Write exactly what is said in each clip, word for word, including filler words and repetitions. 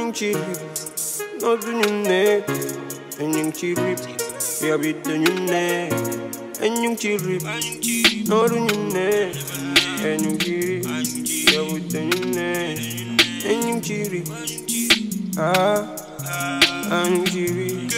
ñu ci rip no duñu nekk ñu ci rip yow it dañu nekk ñu ci rip no duñu nekk ñu ci rip yow it dañu nekk ñu ci rip ah ñu ci rip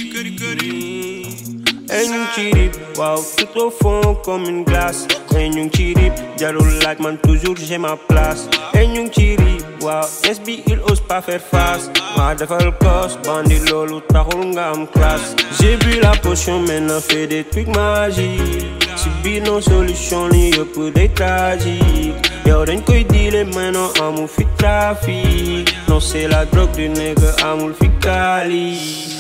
ñu ci rip waaw tout au fond comme une glace ñu ci rip jarul laaj man toujours j'ai ma place ñu ci rip waaw S B il ose pas faire face ma defal cos bandi loolu taxul nga am classe j'ai bu la potion maintenant fait des trucs magiques si biir nos solutions li yëpp day tragique yow dañ koy dealer maintenant amul fi trafic non c'est la drogue du nègre amul fi kali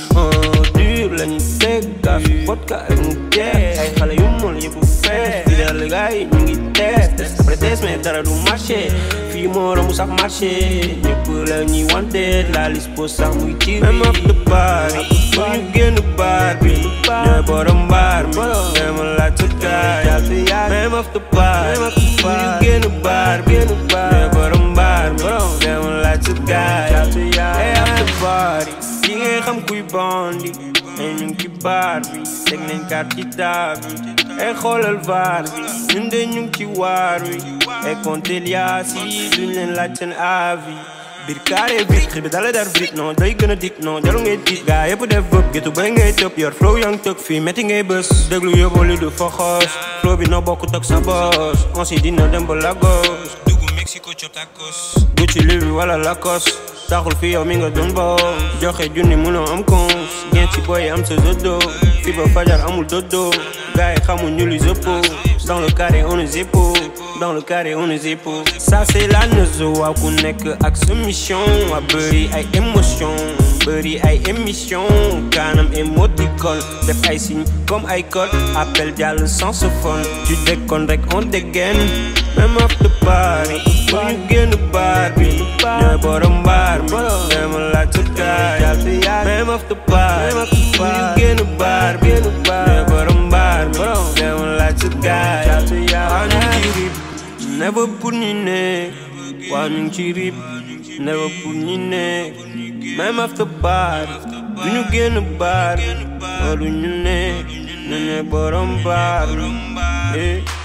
dur lañu teg gas vodka ak mu jeex ay xale yu mol yëpp fees fidèle gars yi ñu ngi test test après test mais dara du marché fii moo romb sax marché ñëpp la ñuy wante la liste pour sax muy ci même af de bar pour ñu génn bar bi ñooy borom bar mi même laaj sa gaay même af de bar pour ñu génn bar bi ñooy borom bar mi même laaj sa gaay af de bar yi ngay xam kuy bandi ay ñu ngi ci bar bi teg nañ carte ci table ay xoolal var bi ñun de ñu ngi ci waar wi ay compter liaas yi duñ leen laaj seen avis biir carré vitre bi dala dar vite non day gën a dik non jalu ngay tiit gaa yëpp def bëpp gétu bay ngay tëb yor flow yang tëg fii métti ngay bës déglu yóbbali du foxos flow bi no bokk tëg sa bos on si dina dem ba Lagos dugg Mexico cop tacos Gucci Louis wala Lacoste taxul fi yow mi nga doon bo joxe junni mënoo am cons gen ci boy am sa dodo fi ba fajar amul dodo gars yi xamuñu li zëppo dans le carré on est épaux dans le carré on est épaux ça c'est la nezo waaw ku nekk ak sa mission waa bëri ay émotion bëri ay émission kanam émoticône def ay signe comme ay code appel jàll sans se phone tu déconnes rek on dégaine même after party pour ñu génn bar bi ñooy borom bar mi même laaj sa gaay même after party pour ñu génn bar bi ñooy borom bar mi même laaj sa gaay waa ñu ngi ci rip never pour ñu nekk waa ñu ngi ci rip never pour ñu nekk même after party du ñu génn bar wala ñu nekk ñooy borom bar mi